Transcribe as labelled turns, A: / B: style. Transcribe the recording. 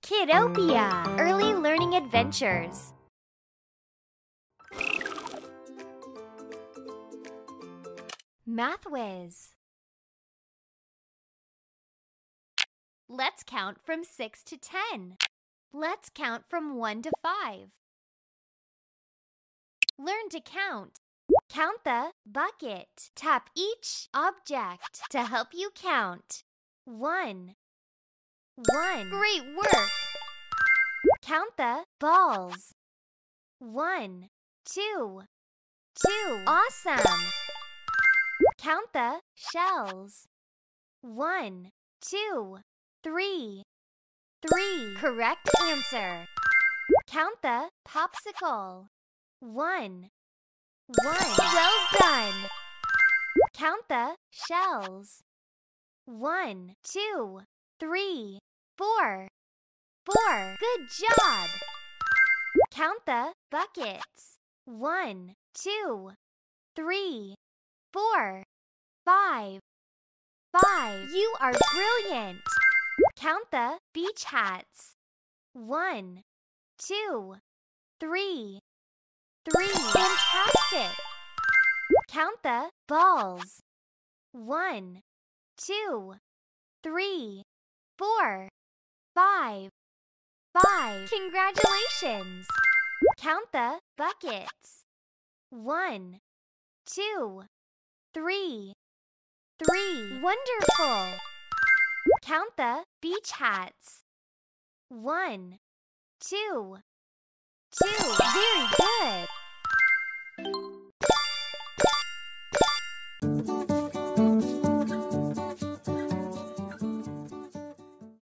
A: Kiddopia, Early Learning Adventures. Math Whiz. Let's count from 6 to 10. Let's count from 1 to 5. Learn to count. Count the bucket. Tap each object to help you count. 1. Great work! Count the balls. 1, 2. Awesome! Count the shells. 1, 2, 3. Correct answer. Count the popsicle. 1. Well done! Count the shells. 1, 2, 3, 4. Good job! Count the buckets. 1, 2, 3, 4, 5. You are brilliant! Count the beach hats. 1, 2, 3. Fantastic! Count the balls. 1, 2, 3, 4, 5. Congratulations! Count the buckets. 1, 2, 3. Wonderful! Count the beach hats. 1, 2. Very good!